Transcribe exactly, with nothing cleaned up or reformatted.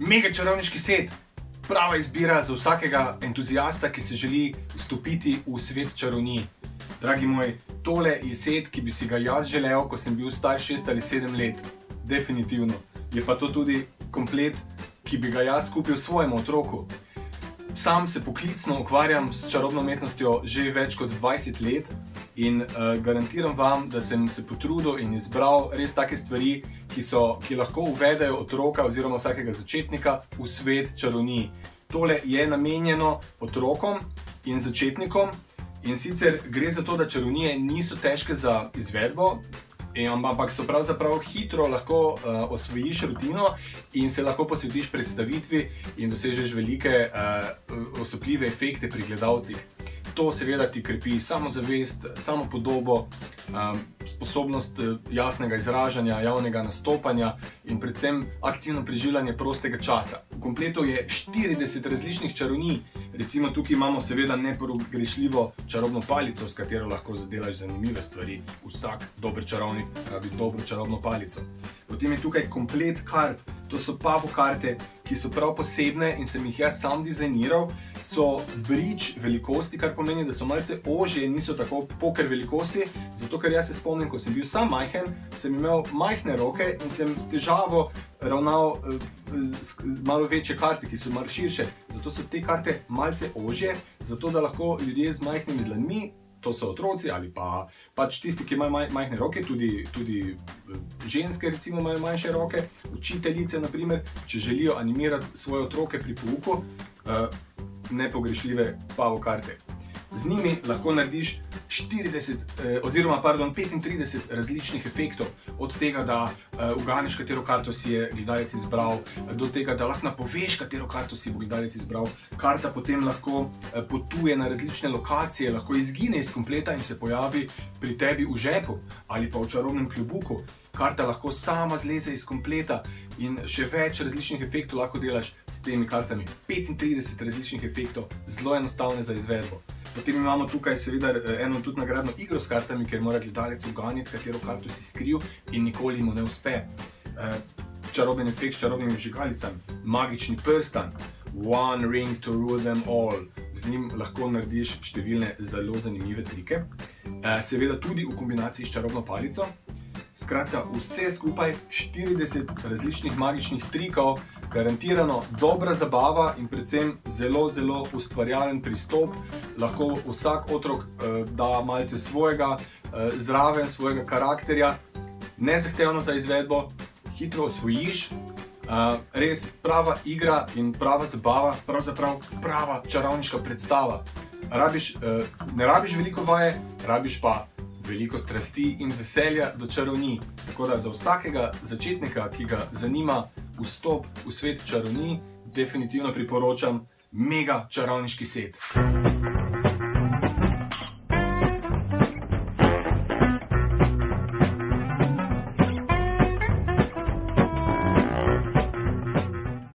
Mega čarovniški set, prava izbira za vsakega entuzijasta, ki se želi vstopiti v svet čarovnij. Dragi moj, tole je set, ki bi si ga jaz želel, ko sem bil star šest ali sedem let. Definitivno. Je pa to tudi komplet, ki bi ga jaz kupil svojemu otroku. Sam se poklicno ukvarjam s čarobno umetnostjo že več kot dvajset let in uh, garantiram vam, da sem se potrudil in izbral res take stvari, ki, so, ki lahko uvedejo otroka oziroma vsakega začetnika v svet čarovnij. Tole je namenjeno otrokom in začetnikom in sicer gre za to, da čarovnije niso težke za izvedbo, ampak so pravzaprav hitro lahko uh, osvojiš rutino in se lahko posvetiš predstavitvi in dosežeš velike uh, osupljive efekte pri gledalcih. To seveda ti krepi samozavest, samopodobo, um, sposobnost jasnega izražanja, javnega nastopanja in predvsem aktivno preživljanje prostega časa. V kompletu je štirideset različnih čarovnij. Recimo tukaj imamo seveda nepogrešljivo čarobno palico, s katero lahko zadelaš zanimive stvari. Vsak dober čarovnik rabi dobro čarobno palico. Potem je tukaj komplet kart. To so pavo karte, ki so prav posebne in sem jih jaz sam dizajniral. So bridge velikosti, kar pomeni, da so malce ožje, niso tako poker velikosti. Zato, ker jaz se spomnim, ko sem bil sam majhen, sem imel majhne roke in sem s težavo ravnal z malo večje karte, ki so malo širše. Zato so te karte malce ožje, zato da lahko ljudje z majhnimi dlanmi, to so otroci ali pa pač tisti, ki imajo maj, majhne roke, tudi, tudi ženske recimo imajo manjše roke, učiteljice na primer, če želijo animirati svoje otroke pri pouku, uh, nepogrešljive pavo karte. Z njimi lahko narediš štirideset eh, oziroma pardon, petintrideset različnih efektov, od tega, da eh, uganeš, katero karto si je gledalec izbral, do tega, da lahko napoveš, katero karto si bo gledalec izbral. Karta potem lahko eh, potuje na različne lokacije, lahko izgine iz kompleta in se pojavi pri tebi v žepu ali pa v čarobnem klobuku. Karta lahko sama zleze iz kompleta in še več različnih efektov lahko delaš s temi kartami. petintrideset različnih efektov, zelo enostavne za izvedbo. Potem imamo tukaj seveda eno tudi nagradno igro s kartami, ker mora gledalec uganiti, katero karto si skril in nikoli mu ne uspe. Čaroben efekt s čarobnimi vžigalicami, magični prstan, one ring to rule them all. Z njim lahko narediš številne zelo zanimive trike. Seveda tudi v kombinaciji s čarobno palico. Skratka, vse skupaj štirideset različnih magičnih trikov, garantirano dobra zabava in predvsem zelo, zelo ustvarjalen pristop. Lahko vsak otrok eh, da malce svojega, eh, zraven svojega karakterja, nezahtevno za izvedbo, hitro osvojiš. Eh, res prava igra in prava zabava, pravzaprav prava čarovniška predstava. Rabiš, eh, ne rabiš veliko vaje, rabiš pa veliko strasti in veselja do čarovnij. Tako da za vsakega začetnika, ki ga zanima vstop v svet čarovnij, definitivno priporočam mega čarovniški set.